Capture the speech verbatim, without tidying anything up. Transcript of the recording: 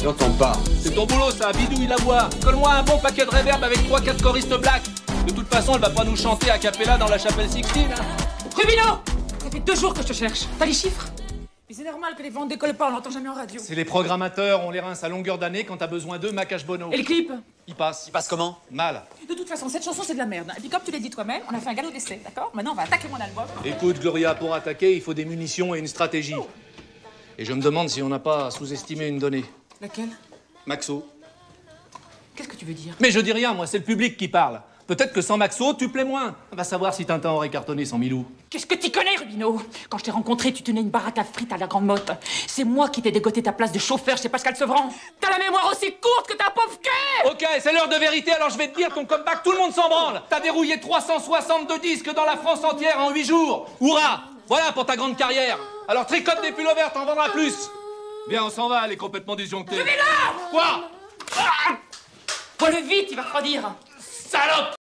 J'entends pas. C'est ton boulot, ça, bidouille la voix. Colle-moi un bon paquet de réverb avec trois quatre choristes black. De toute façon, elle va pas nous chanter a cappella dans la chapelle Sixtine. Hein. Rubino! Ça fait deux jours que je te cherche. T'as les chiffres? Mais c'est normal que les ventes décollent pas, on l'entend jamais en radio. C'est les programmateurs, on les rince à longueur d'année quand t'as besoin d'eux, Macache Bono. Et le clip? Il passe. Il passe comment? Mal. De toute façon, cette chanson, c'est de la merde. Et puis comme tu l'as dit toi-même, on a fait un galop d'essai, d'accord? Maintenant, on va attaquer mon album. Écoute, Gloria, pour attaquer, il faut des munitions et une stratégie. Et je me demande si on n'a pas sous-estimé une donnée. Laquelle? Maxo. Qu'est-ce que tu veux dire? Mais je dis rien, moi, c'est le public qui parle. Peut-être que sans Maxo, tu plais moins. On va savoir si Tintin aurait cartonné sans Milou. Qu'est-ce que t'y connais, Rubino? Quand je t'ai rencontré, tu tenais une baraque à frites à la Grande Motte. C'est moi qui t'ai dégoté ta place de chauffeur chez Pascal Sevran. T'as la mémoire aussi courte que ta pauvre queue! Ok, c'est l'heure de vérité, alors je vais te dire ton comeback, tout le monde s'en branle. T'as dérouillé trois cent soixante-deux disques dans la France entière en huit jours. Hourra! Voilà pour ta grande carrière. Alors tricote des pulls verts, t'en vendras plus. Viens, on s'en va, elle est complètement disjonctée. Mais là! Quoi? Faut le vite, il va refroidir. Salope!